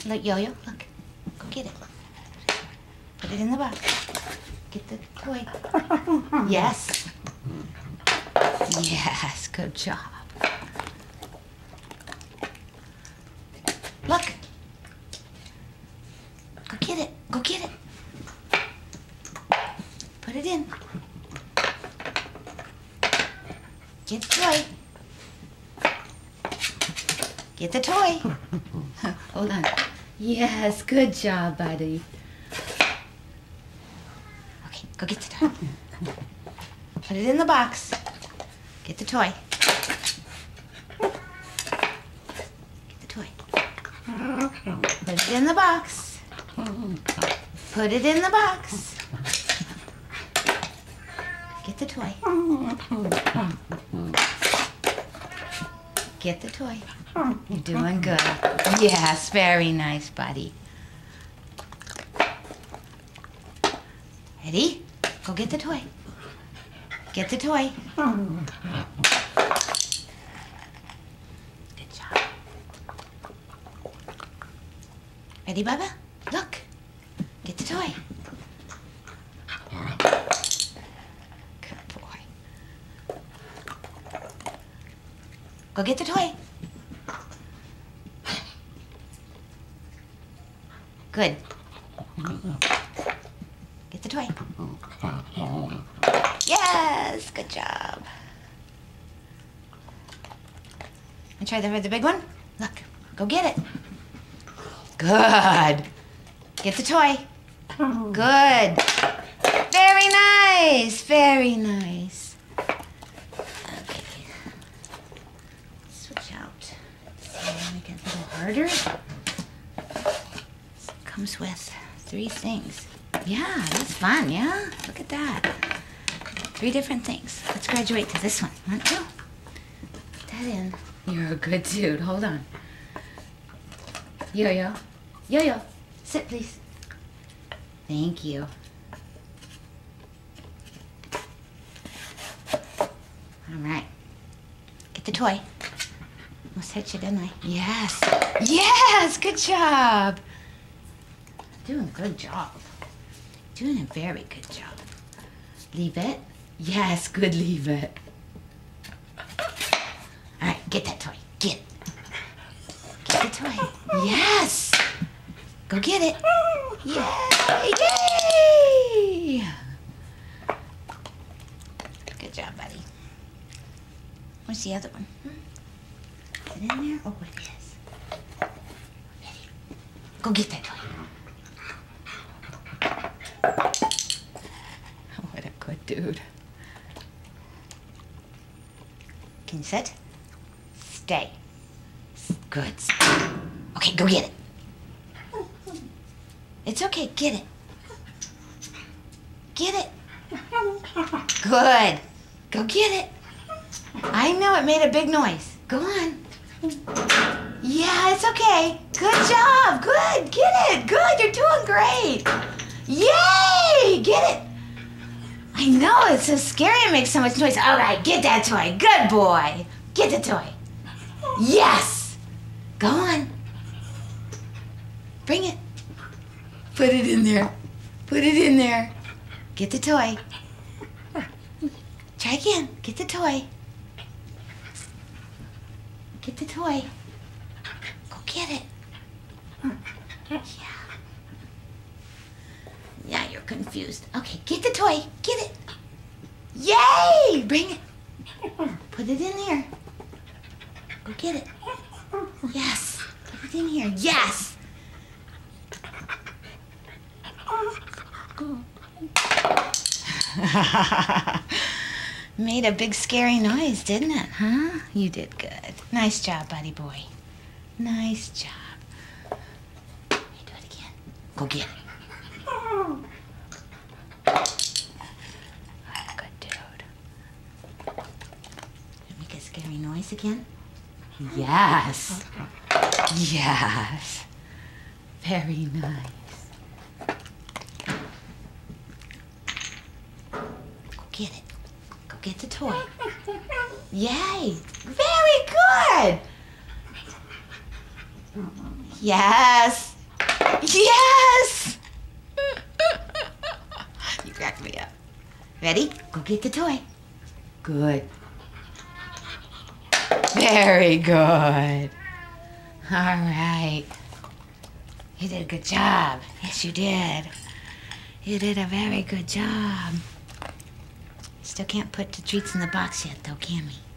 Look, Yo-Yo, look. Go get it. Put it in the box. Get the toy. Yes. Yes, good job. Look. Go get it. Go get it. Put it in. Get the toy. Get the toy. Hold on. Yes, good job, buddy. Okay, go get the toy. Put it in the box. Get the toy. Get the toy. Put it in the box. Put it in the box. Get the toy. Get the toy. You're doing good. Yes, very nice, buddy. Ready? Go get the toy. Get the toy. Good job. Ready, Bubba? Look. Get the toy. Good boy. Go get the toy. Good. Get the toy. Yes, good job. And try the big one. Look, go get it. Good. Get the toy. Good. Very nice. Very nice. Okay. Switch out. See, make it a little harder. Comes with 3 things. Yeah, that's fun, yeah? Look at that. 3 different things. Let's graduate to this one. Want to? Put that in. You're a good dude. Hold on. Yo-Yo. Yo-Yo. Sit, please. Thank you. All right. Get the toy. Almost hit you, didn't I? Yes. Yes! Good job. Doing a good job. Doing a very good job. Leave it. Yes, good, leave it. All right, get that toy. Get it. Get the toy. Yes. Go get it. Yay! Yay! Good job, buddy. Where's the other one? Is it in there? Oh, it is. Go get that toy. What a good dude. Can you sit? Stay. Good. Okay, go get it. It's okay, get it. Get it. Good. Go get it. I know it made a big noise. Go on. Yeah, it's okay. Good job. Good. Get it. Good. You're doing great. Yay! Get it. I know, it's so scary it makes so much noise. All right, get that toy. Good boy. Get the toy. Yes. Go on. Bring it. Put it in there. Put it in there. Get the toy. Try again. Get the toy. Get the toy. Go get it. Yeah. Yeah, you're confused. Okay, get the toy. Get it. Yay! Bring it. Put it in there. Go get it. Yes. Put it in here. Yes. Made a big scary noise, didn't it, huh? You did good. Nice job, buddy boy. Nice job. You do it again. Go get it. Good dude. Make a scary noise again? Yes. Yes. Very nice. Go get it. Go get the toy. Yay. Very good. Yes. Yes! You cracked me up. Ready? Go get the toy. Good. Very good. All right. You did a good job. Yes, you did. You did a very good job. Still can't put the treats in the box yet, though, can we?